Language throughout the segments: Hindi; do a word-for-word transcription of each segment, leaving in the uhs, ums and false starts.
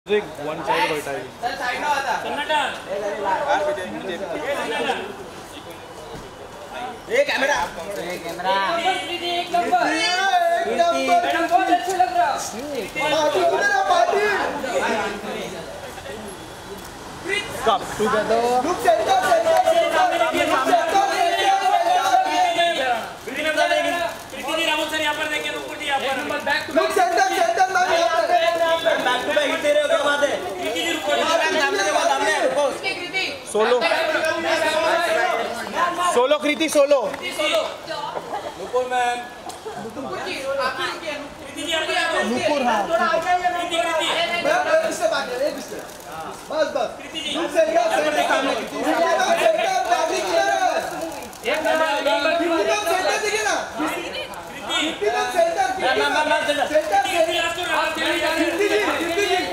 वन साइड बैठा है सर साइड ना आता कन्नड़ा यार विजय विजय ये कैमरा ये कैमरा एक नंबर एक नंबर मैडम बहुत अच्छा लग रहा पार्टी उधर आ पार्टी कप together look centre centre Preeti ji Rahul sir यहां पर देखिए ऊपर जी यहां पर back to look centre centre ma'am यहां पे बैक टू बैक हिट दे रहे हो क्या बात है प्रीति जी रुको मैम सामने देखो सामने रुको Kriti solo solo Kriti solo solo Nupur ma'am Nupur ji आप रुकिए कृति जी आप नुपुर हां थोड़ा आगे कृति कृति मैम इससे बात है एक से बस बस कृति जी से यहां से सामने कृति सेंटर बैटिंग क्लियर एक नंबर कृति का सेंटर देखिए ना कृति का centre ma'am ma'am ma'am centre Kriti आपको कृति जी कृति जी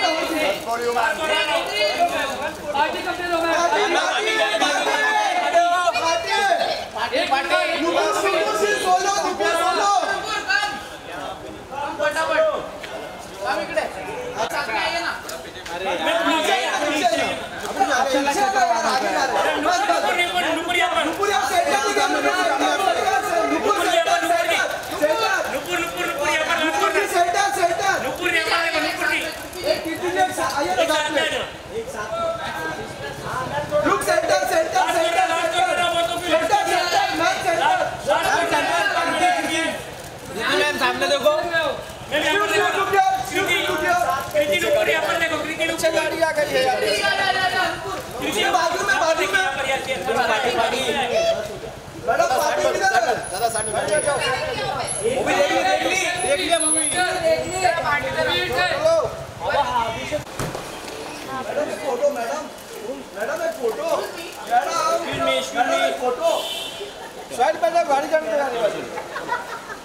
पार्टी कंप्लीट हो गया पार्टी पार्टी नुपुर से सोलो नुपुर सोलो फटाफट काम इकडे साथ में आइए ना अरे अच्छा लगा बस बस नुपुर यहां पर नुपुर यहां सेंटर दिखा नुपुर सेंटर सेंटर नुपुर नुपुर नुपुर यहां पर नुपुर सेंटर सेंटर नुपुर यहां पर नुपुर जी एक कितने एक साथ आइए ना साथ में एक साथ look centre centre centre ma'am सामने देखो कृति नुपुर यहाँ पर देखो कृति नुपुर गाड़ी आ गई है कृति बाजू में बाजू में पार्टी पार्टी मैडम पार्टी किधर है दादा साथ में मूवी देख ली देख ली देख लिया मूवी देख ली पार्टी चलो मैडम एक फोटो मैडम मैडम एक फोटो मैडम फिल्म में फिल्म में फोटो साइड पे गाड़ी जाने दे